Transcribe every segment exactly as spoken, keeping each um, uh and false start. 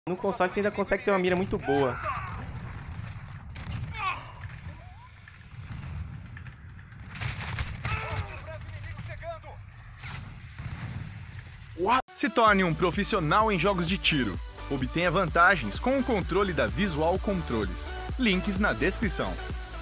No console você ainda consegue ter uma mira muito boa. Se torne um profissional em jogos de tiro. Obtenha vantagens com o controle da Visual Controles. Links na descrição.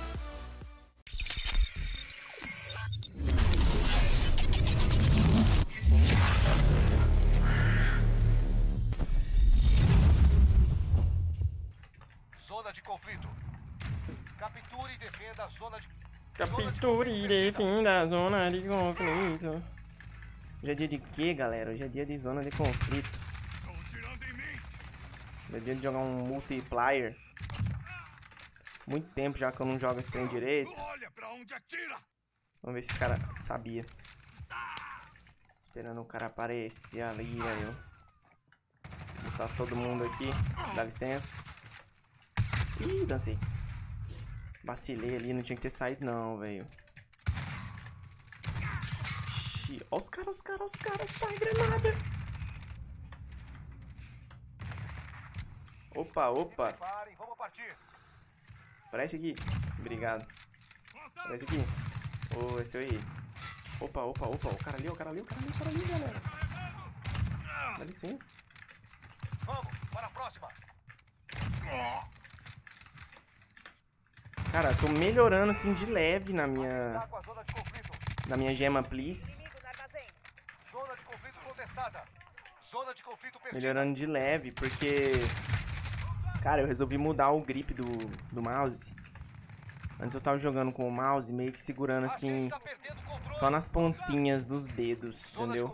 Zona de conflito. Capture e defenda a zona de... Capture e defenda a zona de conflito. Hoje é dia de quê, galera? Hoje é dia de zona de conflito. Hoje é dia de jogar um multiplayer. Muito tempo já que eu não jogo esse trem direito. Vamos ver se esse cara sabia. Esperando o cara aparecer ali, velho. Tá todo mundo aqui. Dá licença. Ih, dancei. Vacilei ali, não tinha que ter saído não, velho. Ó os caras, os caras, os caras, sai granada. Opa, opa. Parece aqui. Obrigado. Parece aqui. Ô, oh, esse aí. Opa, opa, opa. O cara ali, o cara ali, o cara ali, o cara ali, galera. Dá licença. Vamos, para a próxima. Cara, tô melhorando assim de leve na minha... Na minha gema, please. Zona de conflito contestada. Zona de conflito perdida. Melhorando de leve, porque... Cara, eu resolvi mudar o grip do, do mouse. Antes eu tava jogando com o mouse meio que segurando assim... Só nas pontinhas dos dedos, entendeu?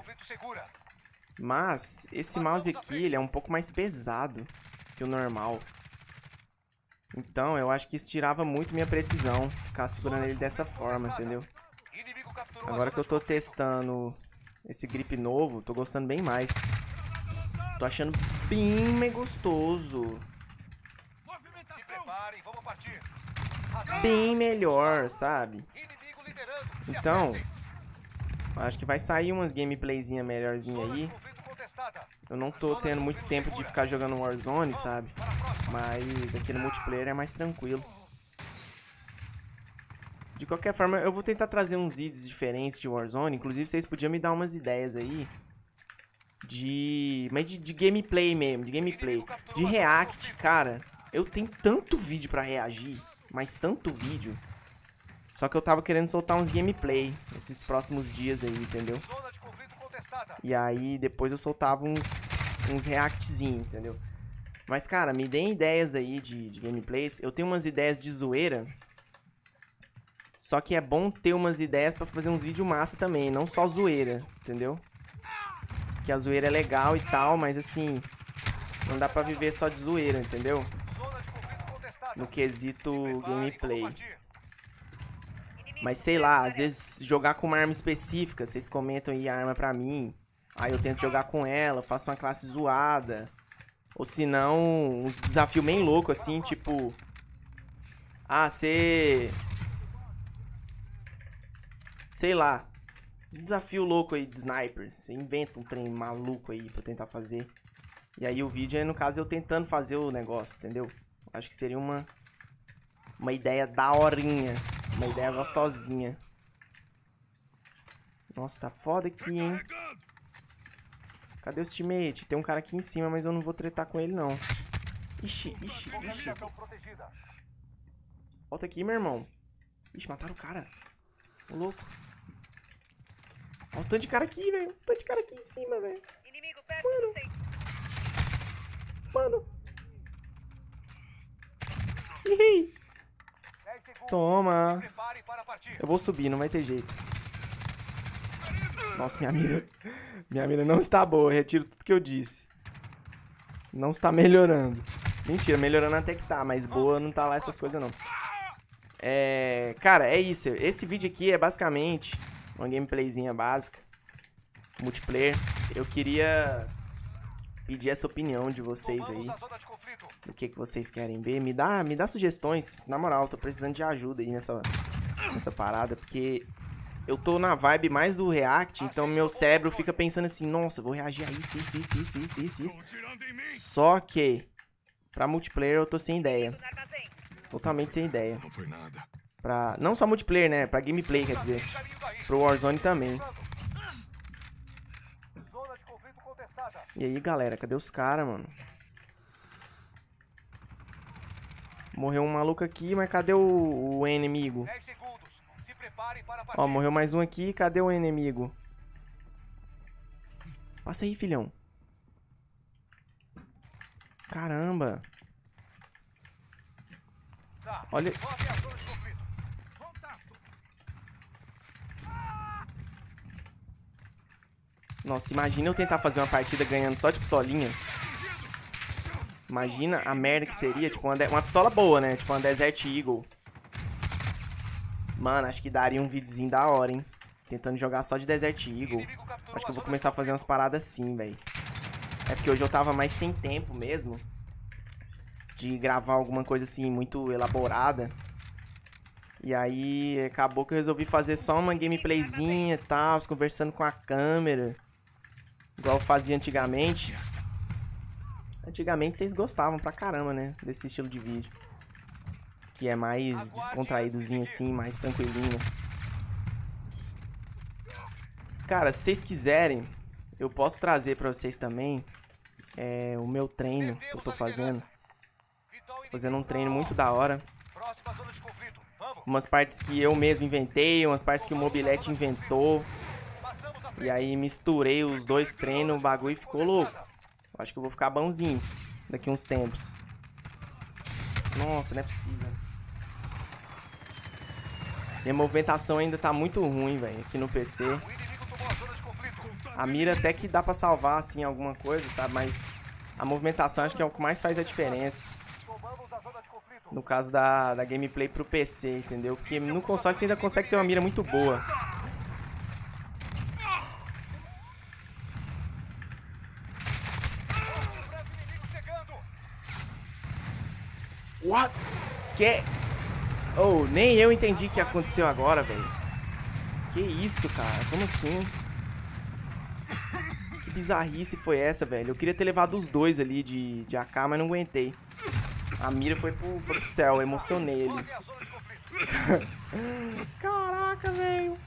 Mas, esse mouse aqui, ele é um pouco mais pesado que o normal. Então, eu acho que isso tirava muito minha precisão, ficar segurando ele dessa forma, entendeu? Agora que eu tô testando esse grip novo, tô gostando bem mais. Tô achando bem mais gostoso. Bem melhor, sabe? Então, acho que vai sair umas gameplayzinhas melhorzinhas aí. Eu não tô tendo muito tempo de ficar jogando Warzone, sabe? Mas aqui no multiplayer é mais tranquilo. De qualquer forma, eu vou tentar trazer uns vídeos diferentes de Warzone. Inclusive, vocês podiam me dar umas ideias aí. De... Mas de, de gameplay mesmo, de gameplay. De react, cara. Eu tenho tanto vídeo pra reagir. Mas tanto vídeo. Só que eu tava querendo soltar uns gameplay esses próximos dias aí, entendeu? E aí, depois eu soltava uns, uns reactzinhos, entendeu? Mas, cara, me deem ideias aí de, de gameplays. Eu tenho umas ideias de zoeira. Só que é bom ter umas ideias pra fazer uns vídeos massa também, não só zoeira, entendeu? Que a zoeira é legal e tal, mas assim, não dá pra viver só de zoeira, entendeu? No quesito gameplay. Mas sei lá, às vezes jogar com uma arma específica, vocês comentam aí a arma pra mim. Aí eu tento jogar com ela, faço uma classe zoada. Ou se não, uns desafios bem loucos assim, tipo... Ah, você... Sei lá, um desafio louco aí de sniper. Você inventa um trem maluco aí pra tentar fazer. E aí o vídeo é, no caso, eu tentando fazer o negócio, entendeu? Acho que seria uma... Uma ideia daorinha. Uma ideia gostosinha. Nossa, tá foda aqui, hein? Cadê os teammate? Tem um cara aqui em cima, mas eu não vou tretar com ele, não. Ixi, ixi, ixi. Volta aqui, meu irmão. Ixi, mataram o cara. Ô, louco. Olha o tanto de cara aqui, velho. O tanto de cara aqui em cima, velho. Mano. Mano. Ih. Toma. Eu vou subir, não vai ter jeito. Nossa, minha mira. Minha mira não está boa. Eu retiro tudo que eu disse. Não está melhorando. Mentira, melhorando até que tá, mas boa não tá lá essas coisas não. É... Cara, é isso. Esse vídeo aqui é basicamente uma gameplayzinha básica. Multiplayer. Eu queria pedir essa opinião de vocês aí. Do que, que vocês querem ver. Me dá, me dá sugestões. Na moral, tô precisando de ajuda aí nessa, nessa parada. Porque eu tô na vibe mais do React, então meu cérebro fica pensando assim, nossa, vou reagir a isso, isso, isso, isso, isso, isso, isso. Só que, pra multiplayer eu tô sem ideia. Totalmente sem ideia. Não foi nada. Pra, não só multiplayer, né? Pra gameplay, quer dizer. Pro Warzone também. Zona de conflito contestada. E aí, galera, cadê os caras, mano? Morreu um maluco aqui, mas cadê o, o inimigo? dez segundos. Se preparem para a Ó, partida. morreu mais um aqui, cadê o inimigo? Passa aí, filhão. Caramba. Tá. Olha. Voltem à zona de conflito. Nossa, imagina eu tentar fazer uma partida ganhando só de pistolinha. Imagina a merda que seria, tipo, uma, de... uma pistola boa, né? Tipo, uma Desert Eagle. Mano, acho que daria um videozinho da hora, hein? Tentando jogar só de Desert Eagle. Acho que eu vou começar a fazer umas paradas assim, velho. É porque hoje eu tava mais sem tempo mesmo de gravar alguma coisa assim, muito elaborada. E aí, acabou que eu resolvi fazer só uma gameplayzinha e tal, conversando com a câmera. Igual eu fazia antigamente. Antigamente vocês gostavam pra caramba, né? Desse estilo de vídeo. Que é mais descontraídozinho assim, mais tranquilinho. Cara, se vocês quiserem, eu posso trazer pra vocês também é, o meu treino que eu tô fazendo. Fazendo um treino muito da hora. Próxima zona de conflito. Vamos. Umas partes que eu mesmo inventei, umas partes que o Mobilete inventou. Passamos a E aí misturei os dois treinos, o bagulho ficou louco. Acho que eu vou ficar bonzinho daqui uns tempos. Nossa, não é possível. Minha movimentação ainda tá muito ruim, velho, aqui no P C. O inimigo tomou a zona de conflito. A mira até que dá pra salvar, assim, alguma coisa, sabe? Mas a movimentação acho que é o que mais faz a diferença. Tomamos a zona de conflito. No caso da, da gameplay pro P C, entendeu? Porque no console você ainda consegue ter uma mira muito boa. Inimigo chegando. What? Que... Oh, nem eu entendi o que aconteceu agora, velho. Que isso, cara? Como assim? Que bizarrice foi essa, velho? Eu queria ter levado os dois ali de, de A K, mas não aguentei. A mira foi pro, foi pro céu, eu emocionei ele. Voltem à zona de conflito. Caraca, velho.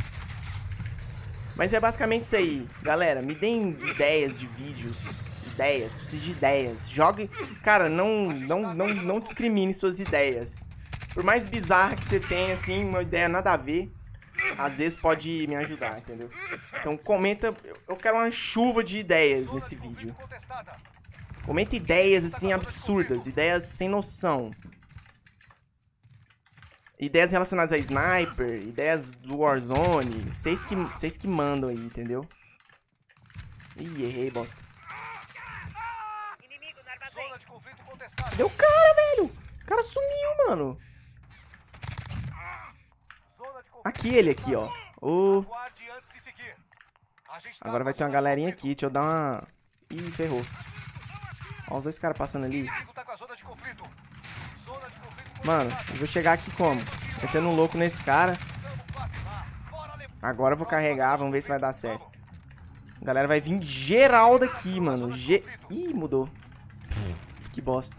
Mas é basicamente isso aí. Galera, me deem ideias de vídeos. Ideias, preciso de ideias. Jogue... Cara, não, não, não, não discrimine suas ideias. Por mais bizarra que você tenha, assim, uma ideia nada a ver, às vezes pode me ajudar, entendeu? Então comenta... Eu quero uma chuva de ideias nesse vídeo. Contestada. Comenta ideias, assim, absurdas. Ideias sem noção. Ideias relacionadas a Sniper, ideias do Warzone. Vocês que, vocês que mandam aí, entendeu? Ih, errei, bosta. Zona de conflito contestada. Cadê o cara, velho? O cara sumiu, mano. Zona de conflito. Aqui ele, aqui, ó. Ô, Aguarde antes de seguir. A gente tá agora vai com ter a uma zona de galerinha conflito. aqui. Deixa eu dar uma... Ih, ferrou. Ó os dois caras passando O ali. inimigo tá com a zona de conflito. Zona de conflito Mano, eu vou chegar aqui como? Metendo um louco nesse cara. Agora eu vou carregar, vamos ver se vai dar certo. A galera vai vir geral daqui, mano. Ge... Ih, mudou. Pff, que bosta.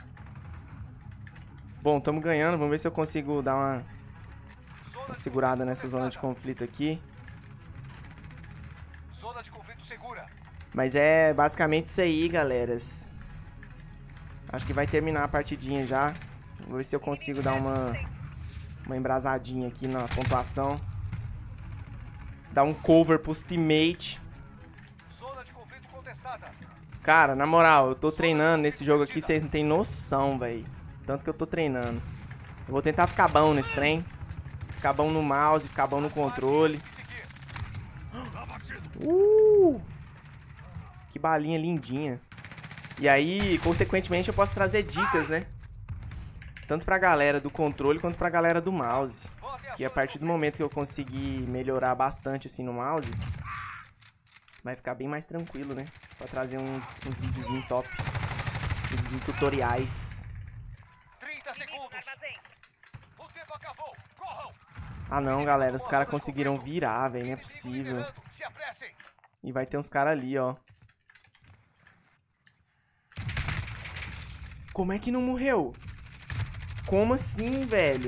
Bom, tamo ganhando. Vamos ver se eu consigo dar uma, uma segurada nessa zona de conflito aqui. Zona de conflito segura. Mas é basicamente isso aí, galeras. Acho que vai terminar a partidinha já. Vou ver se eu consigo dar uma, uma embrasadinha aqui na pontuação. Dar um cover pros teammates. Zona de conflito contestada. Cara, na moral, eu tô treinando nesse jogo aqui, vocês não tem noção, velho. Tanto que eu tô treinando. Eu vou tentar ficar bom nesse trem. Ficar bom no mouse, ficar bom no controle. Uh! Que balinha lindinha. E aí, consequentemente, eu posso trazer dicas, né? Tanto pra galera do controle quanto pra galera do mouse. Que a partir do momento que eu conseguir melhorar bastante assim no mouse, vai ficar bem mais tranquilo, né? Pra trazer uns, uns videozinhos top. Videozinhos tutoriais. trinta segundos. O tempo acabou. Corram. Ah não, galera, os caras conseguiram virar, velho, não é possível. E vai ter uns caras ali, ó. Como é que não morreu? Como assim, velho?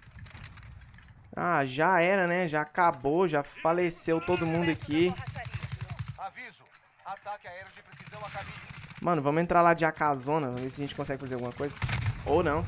Ah, já era, né? Já acabou, já faleceu todo mundo aqui. Aviso. Ataque aéreo de precisão a caminho. Mano, vamos entrar lá de A K zona, vamos ver se a gente consegue fazer alguma coisa. Ou não.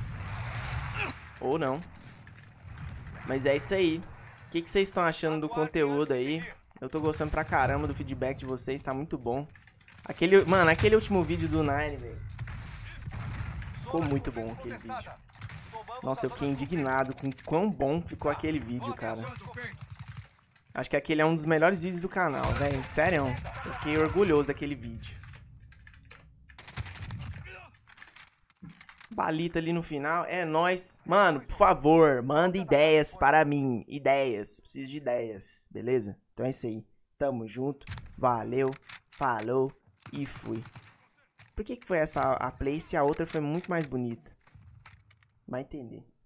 Ou não. Mas é isso aí. O que, que vocês estão achando do conteúdo aí? Eu tô gostando pra caramba do feedback de vocês, tá muito bom. Aquele, mano, aquele último vídeo do Nine, velho. Ficou muito bom aquele vídeo. Nossa, eu fiquei indignado com quão bom ficou aquele vídeo, cara. Acho que aquele é um dos melhores vídeos do canal, velho. Sério, eu fiquei orgulhoso daquele vídeo. Balita ali no final, é nóis. Mano, por favor, manda ideias para mim. Ideias, preciso de ideias, beleza? Então é isso aí. Tamo junto, valeu, falou e fui. Por que que foi essa a play se a outra foi muito mais bonita? Vai entender.